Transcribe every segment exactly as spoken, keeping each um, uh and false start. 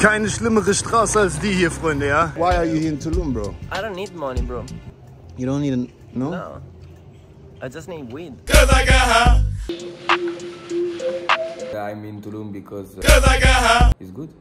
Keine schlimmere Straße als die hier, Freunde, ja? Why are you here in Tulum, bro? I don't need money, bro. You don't need a... No? No. I just need weed. Cause I got high. I'm in Tulum because uh, Cause I got high. it's good.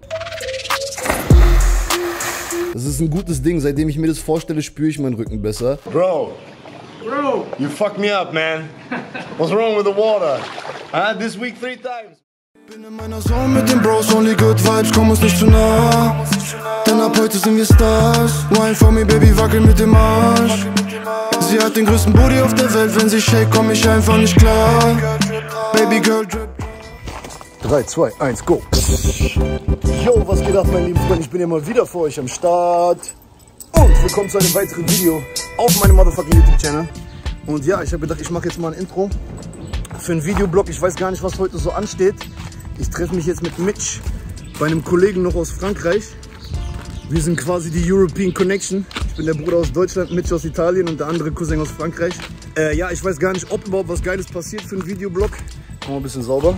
Das ist ein gutes Ding. Seitdem ich mir das vorstelle, spüre ich meinen Rücken besser. Bro. Bro. You fucked me up, man. What's wrong with the water? I had this week three times. Bin in meiner Zone mit den Bros, only good vibes, komm uns nicht zu nah. Denn ab heute sind wir Stars. Wine for me, Baby, wackel mit dem Arsch. Sie hat den größten Booty auf der Welt, wenn sie shake, komm ich einfach nicht klar. Baby Girl, drip. drei, zwei, eins, go. Yo, was geht ab, meine lieben Freunde? Ich bin ja mal wieder für euch am Start. Und willkommen zu einem weiteren Video auf meinem motherfucking YouTube-Channel. Und ja, ich habe gedacht, ich mache jetzt mal ein Intro für einen Videoblog. Ich weiß gar nicht, was heute so ansteht. Ich treffe mich jetzt mit Mitch bei einem Kollegen noch aus Frankreich. Wir sind quasi die European Connection. Ich bin der Bruder aus Deutschland, Mitch aus Italien und der andere Cousin aus Frankreich. Äh, ja, ich weiß gar nicht, ob überhaupt was Geiles passiert für einen Videoblog. Machen wir ein bisschen sauber.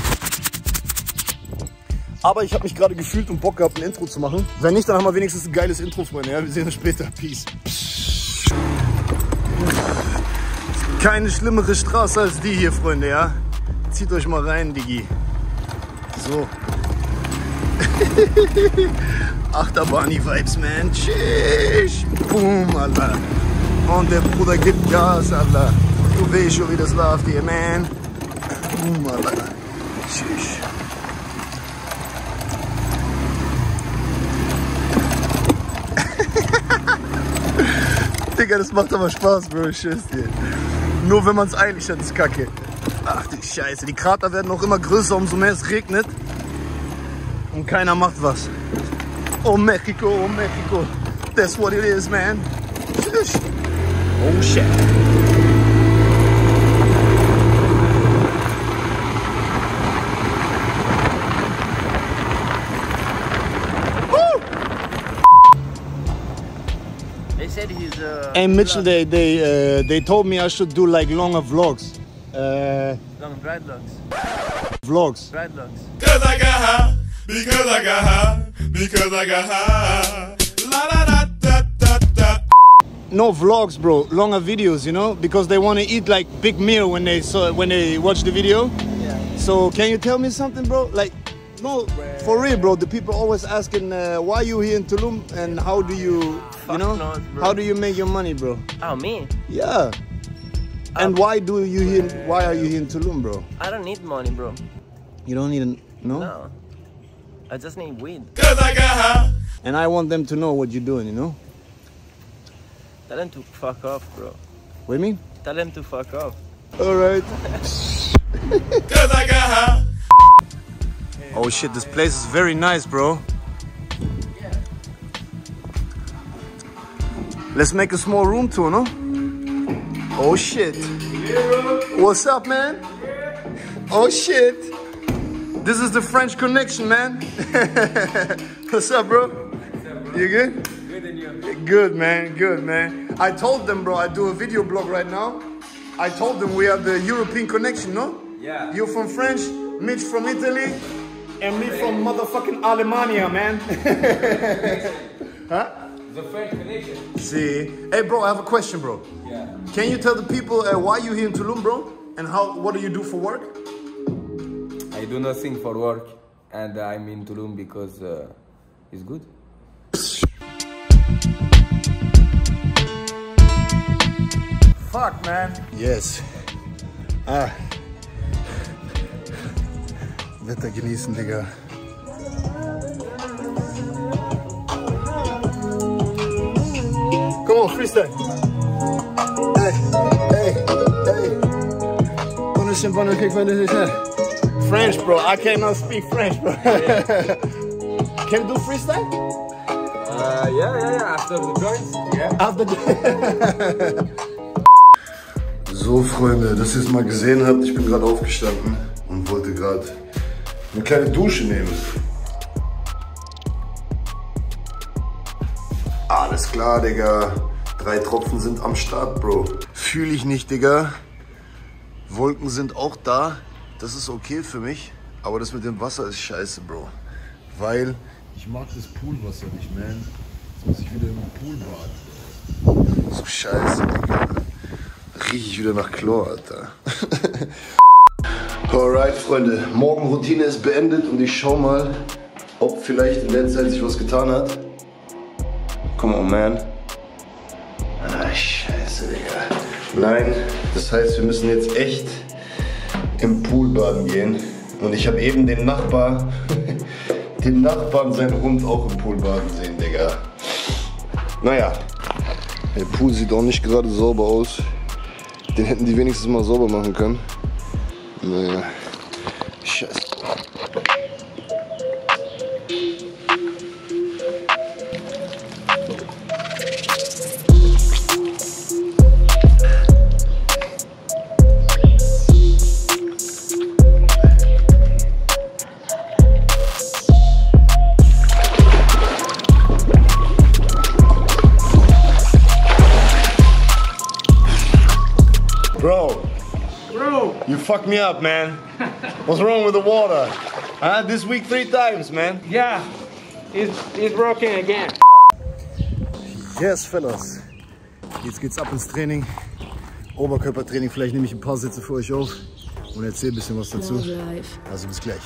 Aber ich habe mich gerade gefühlt und Bock gehabt, ein Intro zu machen. Wenn nicht, dann haben wir wenigstens ein geiles Intro, Freunde. Ja, wir sehen uns später. Peace. Keine schlimmere Straße als die hier, Freunde, ja? Zieht euch mal rein, Digi. So. Achterbahni-Vibes, man. Tschüss. Boom, Alter. Und der Bruder gibt Gas, Alter. Du weißt schon, wie das läuft hier, man. Boom, Alter. Tschüss. Digga, das macht aber Spaß, Bro, ich schwör's dir. Nur wenn man es eilig hat, ist Kacke. Ach du Scheiße, die Krater werden auch immer größer, umso mehr es regnet. Und keiner macht was. Oh Mexico, oh Mexico. That's what it is, man. Oh shit. He's, uh, Hey Mitchell, they they uh, they told me I should do like longer vlogs. Uh, long bride vlogs. vlogs. Bride vlogs. Cause I got high. Because I got high. Because I got high. La la da da da da. No vlogs, bro. Longer videos, you know, because they want to eat like big meal when they saw when they watch the video. Yeah. So can you tell me something, bro? Like, no, for real, bro. The people always asking uh, why you here in Tulum and how do you, you know, knows, how do you make your money, bro? Oh, me? Yeah. And Um, why do you here? Why are you here in Tulum, bro? I don't need money, bro. You don't need a no. No. I just need weed. Cause I got high. And I want them to know what you're doing, you know. Tell them to fuck off, bro. What do you mean? Tell them to fuck off. All right. Cause I got high. Oh shit, this place is very nice, bro. Let's make a small room tour, no? Oh shit. What's up, man? Oh shit. This is the French connection, man. What's up, bro? You good? Good and you? Good, man. Good, man. I told them, bro, I do a video blog right now. I told them we are the European connection, no? Yeah. You from France, Mitch from Italy, and me from motherfucking Alemania, man. Huh? The French connection. See. Hey, bro, I have a question, bro. Yeah. Can you tell the people uh, why you here in Tulum, bro? And how? What do you do for work? I do nothing for work, and I'm in Tulum because uh, it's good. Fuck, man. Yes. Ah. Wetter genießen, Digga. Come on, freestyle. Hey, hey, hey. French, bro. I cannot speak French, bro. Can you do freestyle? Uh, yeah, yeah, yeah. After the joints. Yeah. After the So, Freunde, dass ihr es mal gesehen habt, ich bin gerade aufgestanden und wollte gerade eine kleine Dusche nehmen. Alles klar, Digga. Drei Tropfen sind am Start, Bro. Fühle ich nicht, Digga. Wolken sind auch da. Das ist okay für mich. Aber das mit dem Wasser ist scheiße, Bro. Weil Ich mag das Poolwasser nicht, man. Jetzt muss ich wieder im Pool baden. So scheiße, Digga. Riech ich wieder nach Chlor, Alter. Alright, Freunde. Morgenroutine ist beendet und ich schau mal, ob vielleicht in der Zeit sich was getan hat. Come on, man. Ah, scheiße, Digga. Nein, das heißt, wir müssen jetzt echt im Pool baden gehen. Und ich habe eben den Nachbar, den Nachbarn seinen Hund auch im Pool baden sehen, Digga. Naja, der Pool sieht auch nicht gerade sauber aus. Den hätten die wenigstens mal sauber machen können. Naja, scheiße. Bro, Bro, you fucked me up, man. What's wrong with the water? Huh? This week three times, man. yeah, it's, it's broken again. Yes, fellas. Jetzt geht's ab ins Training. Oberkörpertraining. Vielleicht nehme ich ein paar Sätze für euch auf und erzähle ein bisschen was dazu. Also bis gleich.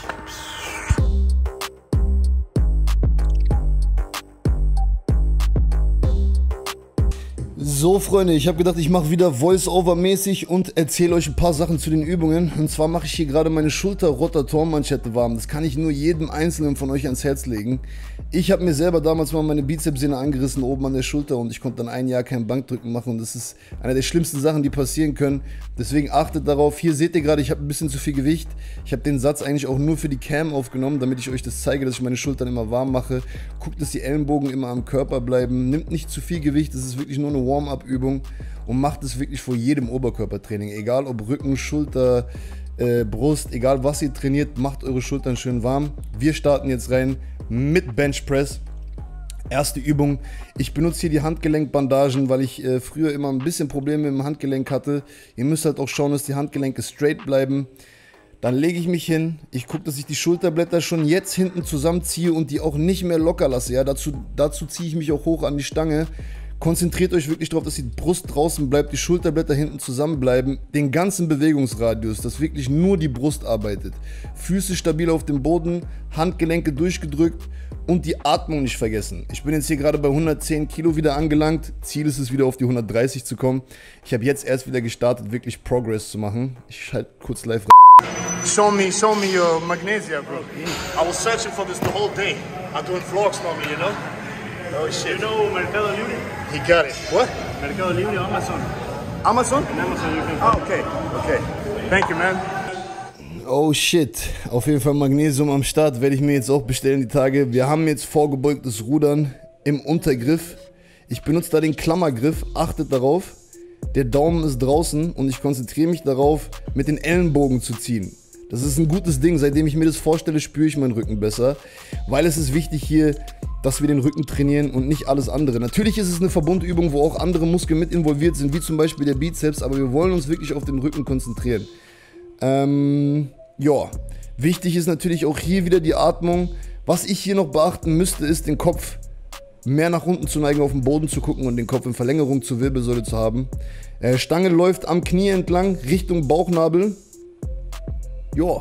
So Freunde, ich habe gedacht, ich mache wieder Voice-Over-mäßig und erzähle euch ein paar Sachen zu den Übungen. Und zwar mache ich hier gerade meine Schulter-Rotatorenmanschette warm. Das kann ich nur jedem Einzelnen von euch ans Herz legen. Ich habe mir selber damals mal meine Bizepssehne angerissen oben an der Schulter und ich konnte dann ein Jahr kein Bankdrücken machen. Und das ist eine der schlimmsten Sachen, die passieren können. Deswegen achtet darauf. Hier seht ihr gerade, ich habe ein bisschen zu viel Gewicht. Ich habe den Satz eigentlich auch nur für die Cam aufgenommen, damit ich euch das zeige, dass ich meine Schultern immer warm mache. Guckt, dass die Ellenbogen immer am Körper bleiben. Nimmt nicht zu viel Gewicht, das ist wirklich nur eine Warm-up-Übung und macht es wirklich vor jedem Oberkörpertraining. Egal ob Rücken, Schulter, äh, Brust, egal was ihr trainiert, macht eure Schultern schön warm. Wir starten jetzt rein mit Bench Press. Erste Übung. Ich benutze hier die Handgelenkbandagen, weil ich äh, früher immer ein bisschen Probleme mit dem Handgelenk hatte. Ihr müsst halt auch schauen, dass die Handgelenke straight bleiben. Dann lege ich mich hin, ich gucke, dass ich die Schulterblätter schon jetzt hinten zusammenziehe und die auch nicht mehr locker lasse. Ja, dazu, dazu ziehe ich mich auch hoch an die Stange. Konzentriert euch wirklich darauf, dass die Brust draußen bleibt, die Schulterblätter hinten zusammenbleiben. Den ganzen Bewegungsradius, dass wirklich nur die Brust arbeitet. Füße stabil auf dem Boden, Handgelenke durchgedrückt und die Atmung nicht vergessen. Ich bin jetzt hier gerade bei hundertzehn Kilo wieder angelangt. Ziel ist es, wieder auf die hundertdreißig zu kommen. Ich habe jetzt erst wieder gestartet, wirklich Progress zu machen. Ich schalte kurz live rein. Show me, show me your magnesia, bro. I was searching for this the whole day. I'm doing vlogs normally, you know? Oh shit. You know Mercado Libre? He got it. What? Mercado Libre, Amazon. Amazon? In Amazon you can Ah, okay. Okay. Thank you, man. Oh shit. Auf jeden Fall Magnesium am Start. Werde ich mir jetzt auch bestellen die Tage. Wir haben jetzt vorgebeugtes Rudern im Untergriff. Ich benutze da den Klammergriff. Achtet darauf. Der Daumen ist draußen und ich konzentriere mich darauf, mit den Ellenbogen zu ziehen. Das ist ein gutes Ding. Seitdem ich mir das vorstelle, spüre ich meinen Rücken besser. Weil es ist wichtig hier, dass wir den Rücken trainieren und nicht alles andere. Natürlich ist es eine Verbundübung, wo auch andere Muskeln mit involviert sind, wie zum Beispiel der Bizeps, aber wir wollen uns wirklich auf den Rücken konzentrieren. Ähm, ja, wichtig ist natürlich auch hier wieder die Atmung. Was ich hier noch beachten müsste, ist den Kopf mehr nach unten zu neigen, auf den Boden zu gucken und den Kopf in Verlängerung zur Wirbelsäule zu haben. Äh, Stange läuft am Knie entlang, Richtung Bauchnabel. Ja.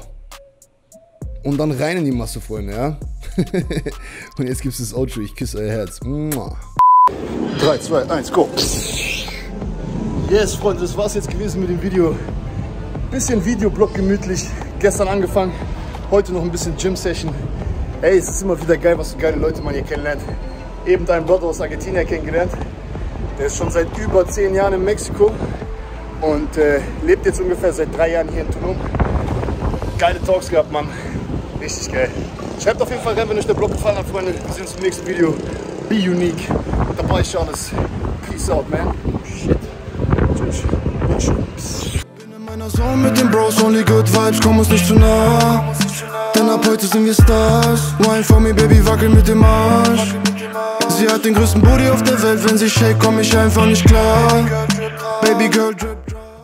Und dann rein in die Masse, Freunde, ja. Und jetzt gibt es das Outro, ich küsse euer Herz. drei, zwei, eins, go. Yes, Freunde, das war's jetzt gewesen mit dem Video. Bisschen Videoblog gemütlich. Gestern angefangen, heute noch ein bisschen Gym-Session. Ey, es ist immer wieder geil, was für geile Leute man hier kennenlernt. Eben deinen Brother aus Argentinien kennengelernt. Der ist schon seit über zehn Jahren in Mexiko und äh, lebt jetzt ungefähr seit drei Jahren hier in Tulum. Geile Talks gehabt, Mann. Richtig geil. Schreibt auf jeden Fall rein, wenn euch der Vlog gefallen hat, Freunde. Wir sehen uns im nächsten Video. Be unique. Und dabei schauen es. Peace out, man. Shit. Tschüss. Tschüss. Bin in meiner Zone mit den Bros, only good vibes, komm uns nicht zu nah. Denn ab heute sind wir Stars. Wine for me, Baby, wackel mit dem Arsch. Sie hat den größten Booty auf der Welt, wenn sie shake, komm ich einfach nicht klar. Baby Girl, drip.